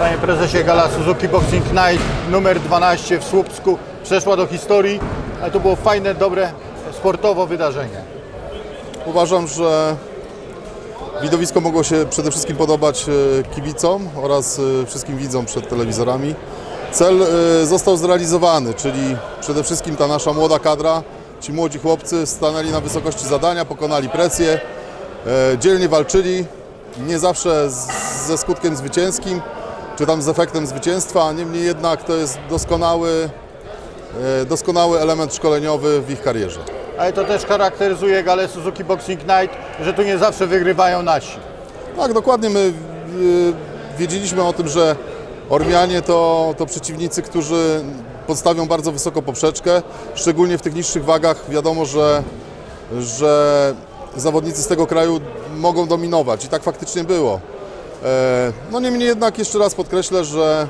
Panie prezesie, gala Suzuki Boxing Night numer 12 w Słupsku przeszła do historii, ale to było fajne, dobre, sportowo wydarzenie. Uważam, że widowisko mogło się przede wszystkim podobać kibicom oraz wszystkim widzom przed telewizorami. Cel został zrealizowany, czyli przede wszystkim ta nasza młoda kadra, ci młodzi chłopcy stanęli na wysokości zadania, pokonali presję, dzielnie walczyli, nie zawsze ze skutkiem zwycięskim, czy tam z efektem zwycięstwa, niemniej jednak to jest doskonały element szkoleniowy w ich karierze. Ale to też charakteryzuje galę Suzuki Boxing Night, że tu nie zawsze wygrywają nasi. Tak, dokładnie. My wiedzieliśmy o tym, że Ormianie to przeciwnicy, którzy podstawią bardzo wysoko poprzeczkę, szczególnie w tych niższych wagach. Wiadomo, że zawodnicy z tego kraju mogą dominować i tak faktycznie było. No niemniej jednak jeszcze raz podkreślę, że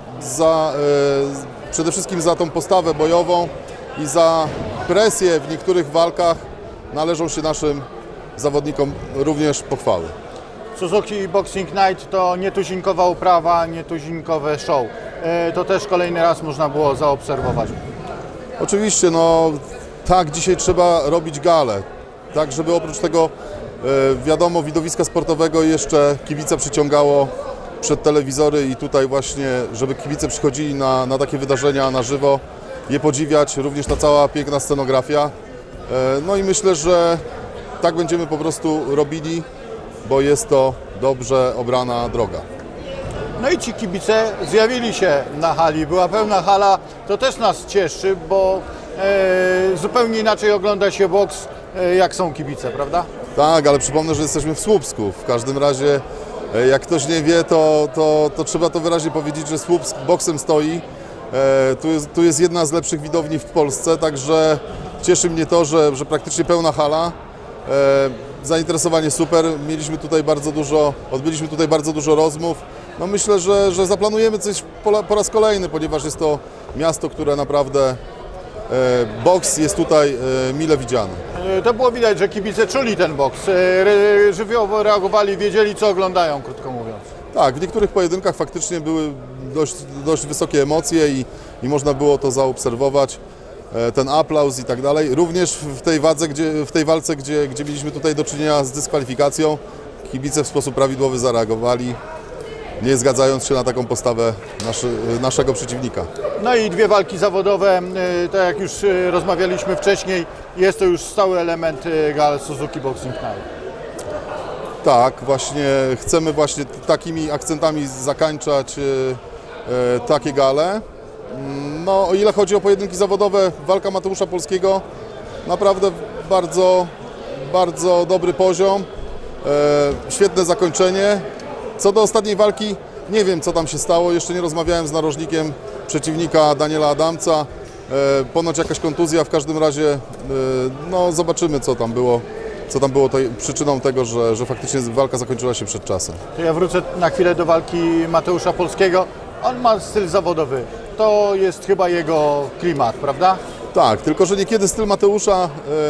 przede wszystkim za tą postawę bojową i za presję w niektórych walkach należą się naszym zawodnikom również pochwały. Suzuki Boxing Night to nietuzinkowa uprawa, nietuzinkowe show. To też kolejny raz można było zaobserwować. Oczywiście, no tak, dzisiaj trzeba robić galę, tak żeby oprócz tego, wiadomo, widowiska sportowego jeszcze kibice przyciągało przed telewizory i tutaj właśnie, żeby kibice przychodzili na takie wydarzenia na żywo, je podziwiać, również ta cała piękna scenografia. No i myślę, że tak będziemy po prostu robili, bo jest to dobrze obrana droga. No i ci kibice zjawili się na hali, była pełna hala, to też nas cieszy, bo zupełnie inaczej ogląda się boks, jak są kibice, prawda? Tak, ale przypomnę, że jesteśmy w Słupsku. W każdym razie, jak ktoś nie wie, to trzeba to wyraźnie powiedzieć, że Słupsk boksem stoi. Tu jest jedna z lepszych widowni w Polsce, także cieszy mnie to, że praktycznie pełna hala. Zainteresowanie super, odbyliśmy tutaj bardzo dużo rozmów. No myślę, że zaplanujemy coś po raz kolejny, ponieważ jest to miasto, które naprawdę boks jest tutaj mile widziany. To było widać, że kibice czuli ten boks, żywiołowo reagowali, wiedzieli co oglądają, krótko mówiąc. Tak, w niektórych pojedynkach faktycznie były dość wysokie emocje i można było to zaobserwować. Ten aplauz i tak dalej. Również w tej walce, gdzie mieliśmy tutaj do czynienia z dyskwalifikacją, kibice w sposób prawidłowy zareagowali, nie zgadzając się na taką postawę naszego przeciwnika. No i dwie walki zawodowe, tak jak już rozmawialiśmy wcześniej, jest to już stały element gal Suzuki Boxing Night. Tak, właśnie chcemy właśnie takimi akcentami zakończać takie gale. No, o ile chodzi o pojedynki zawodowe, walka Mateusza Polskiego, naprawdę bardzo dobry poziom, świetne zakończenie. Co do ostatniej walki, nie wiem co tam się stało, jeszcze nie rozmawiałem z narożnikiem przeciwnika Daniela Adamca, ponoć jakaś kontuzja, w każdym razie no, zobaczymy co tam było przyczyną tego, że faktycznie walka zakończyła się przed czasem. To ja wrócę na chwilę do walki Mateusza Polskiego. On ma styl zawodowy, to jest chyba jego klimat, prawda? Tak, tylko że niekiedy styl Mateusza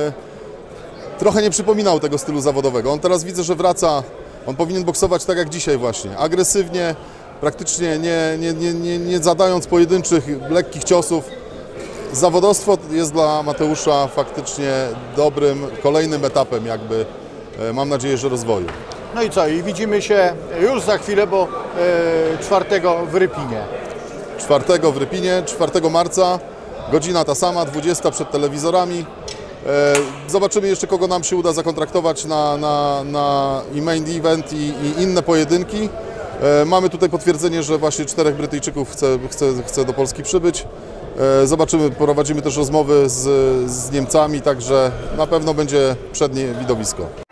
trochę nie przypominał tego stylu zawodowego. On teraz widzę, że wraca, on powinien boksować tak jak dzisiaj właśnie, agresywnie, praktycznie nie zadając pojedynczych, lekkich ciosów. Zawodowstwo jest dla Mateusza faktycznie dobrym, kolejnym etapem jakby, mam nadzieję, że rozwoju. No i co? I widzimy się już za chwilę, bo 4 w Rypinie. 4 w Rypinie, 4 marca, godzina ta sama, 20 przed telewizorami. Zobaczymy jeszcze, kogo nam się uda zakontraktować na main event i inne pojedynki. Mamy tutaj potwierdzenie, że właśnie 4 Brytyjczyków chce do Polski przybyć. Zobaczymy, prowadzimy też rozmowy z Niemcami, także na pewno będzie przednie widowisko.